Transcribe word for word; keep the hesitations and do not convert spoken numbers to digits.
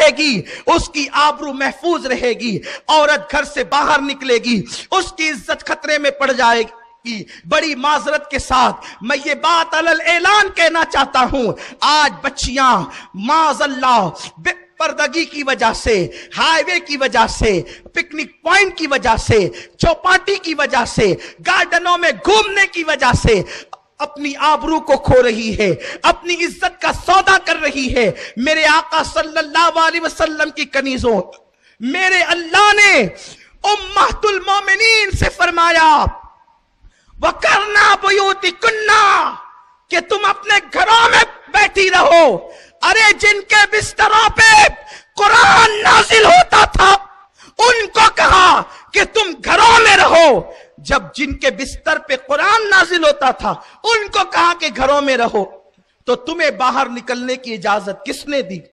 گی اس کی آبرو محفوظ رہے گی. عورت گھر سے باہر نکلے گی اس کی عزت خطرے میں پڑ جائے گی. بڑی معذرت کے ساتھ میں یہ بات علل اعلان کہنا چاہتا ہوں، آج بچیاں معاذ اللہ بے پردگی کی وجہ سے، ہائی وے کی وجہ سے، پکنک پوائنٹ کی وجہ سے، چوپاٹی کی وجہ سے، گارڈنوں میں گھومنے کی وجہ سے اپنی آبرو کو کھو رہی ہے، اپنی عزت کا سودا کر رہی ہے. میرے آقا صلی اللہ علیہ وسلم کی کنیزوں، میرے اللہ نے امہات المومنین سے فرمایا وَقَرْنَا بُيُوتِكُنَّا کہ تم اپنے گھروں میں بیٹھی رہو. ارے جن کے بستروں پہ قرآن نازل ہوتا تھا ان کو کہا کہ تم گھروں میں رہو. جب جن کے بستر پہ قرآن نازل ہوتا تھا ان کو کہا کہ گھروں میں رہو، تو تمہیں باہر نکلنے کی اجازت کس نے دی؟